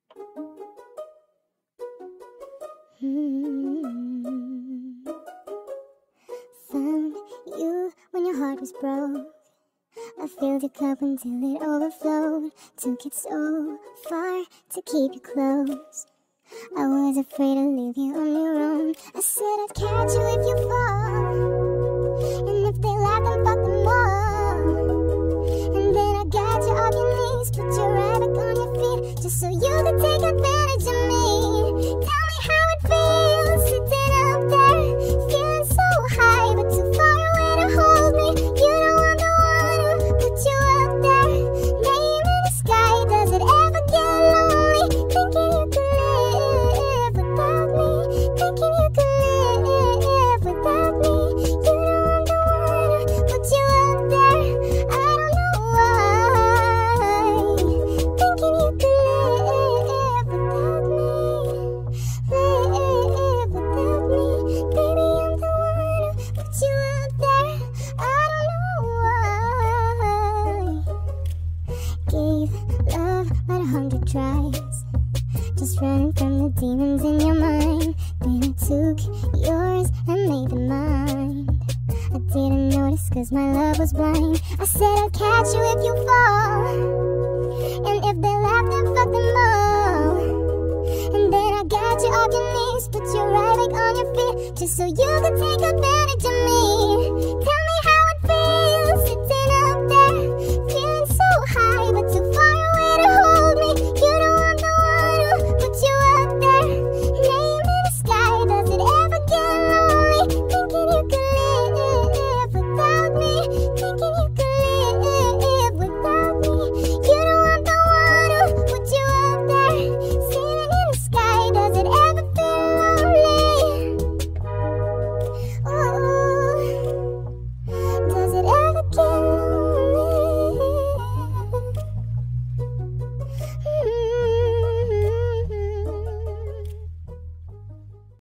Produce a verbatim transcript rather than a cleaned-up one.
Mm. Found you when your heart was broke. I filled your cup until it overflowed. Took it so far to keep you close. I was afraid to leave you on your own. I said I'd catch you if you fall, and if they laugh, then fuck them all. And then I got you off your knees, put you right back on your feet, just so you could take advantage of me. Tell me how it feels sitting up there, feeling so high but too far away to hold me. You know I'm the one who put you up there, name in the sky. Does it ever get lonely thinking you could live without me, thinking you could live without me? You know I'm the one who put you up there, I don't know why, thinking you could live without me, live without me. Baby, I'm the one who put you up there, I don't know why. Gave love about a hundred tries, just running from the demons in your mind. Then I took yours and made them mine. I didn't notice cause my love was blind. I said I'd catch you if you fall, and if they laugh, then fuck them all. And then I got you off your knees, put you right back on your feet, just so you could take advantage of me. Tell me how it feels sitting up there, feeling so high but too far away to hold me. You know I'm the one who put you up there, name in the sky. Does it ever get lonely thinking you could live without me, thinking you could live without me? You know I'm the one who put you up there, sitting in the sky. Does it ever feel lonely? Ooh, does it ever get